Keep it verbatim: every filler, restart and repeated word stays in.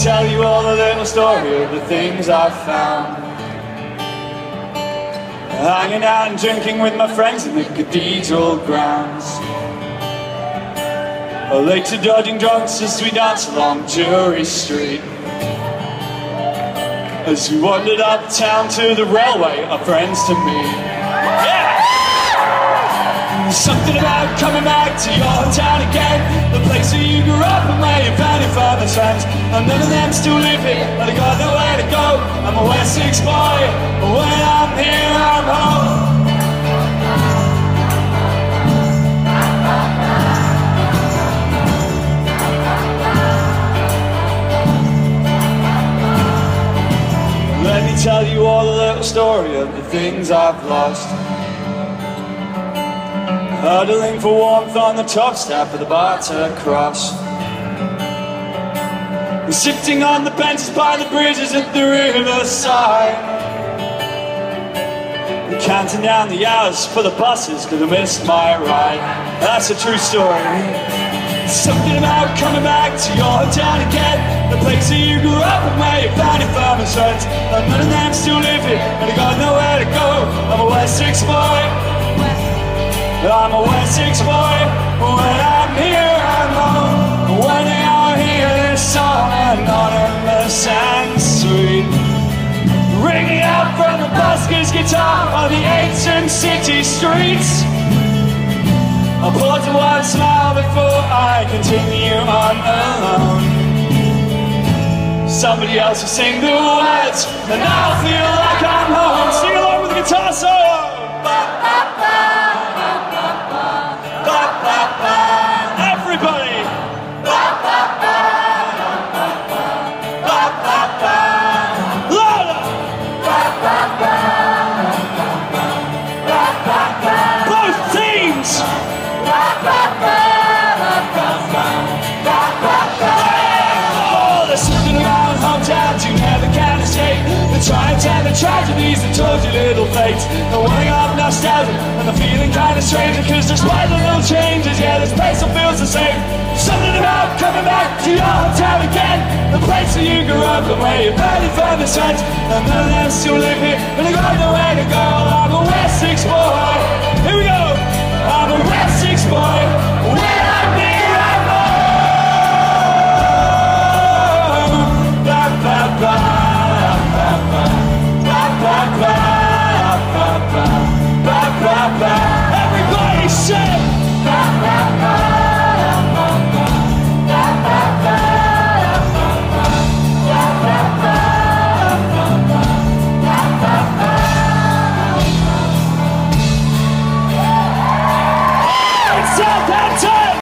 tell you all the little story of the things I've found. Hanging out and drinking with my friends in the cathedral grounds. Late to dodging drunks as we dance along Jury Street. As we wandered uptown to the railway, our friends to meet. Yeah! Something about coming back to your town again, the place where you grew up and where you found your father's friends. And none of them still live here, but I got nowhere to go. I'm a Wessex boy, but when I'm here, I'm home. Let me tell you all the little story of the things I've lost. Huddling for warmth on the top step of the Barter Cross. Sitting on the benches by the bridges at the riverside. Counting down the hours for the buses cause I missed my ride. That's a true story. Something about coming back to your town again, the place where you grew up and where you found your farmer's friends. And none of them still live here, and I got nowhere to go. I'm a Wessex boy. I'm a Wessex boy. When I'm here, I'm home. When I hear this song, anonymous and sweet, ringing out from the busker's guitar on the ancient city streets. I'll pause and one smile before I continue on alone. Somebody else will sing the words, and I'll feel like I'm home. Sing along with the guitar solo. Everybody. Louder. Both teams. Oh, there's something around hometowns you never can escape. The triumphs and the tragedies that told you little fates. The warning of nostalgia and the feeling kind of strange, because despite the little changes, yeah, this place still feels the same. Something about coming back to your hometown again, the place where you grew up and where you barely found the friends. And none of them still live here, but I got nowhere to go. I'm a Wessex boy. Here we go. I'm a Wessex boy. When I'm near, I'm home. Ba ba ba ba ba ba ba ba ba ba ba ba.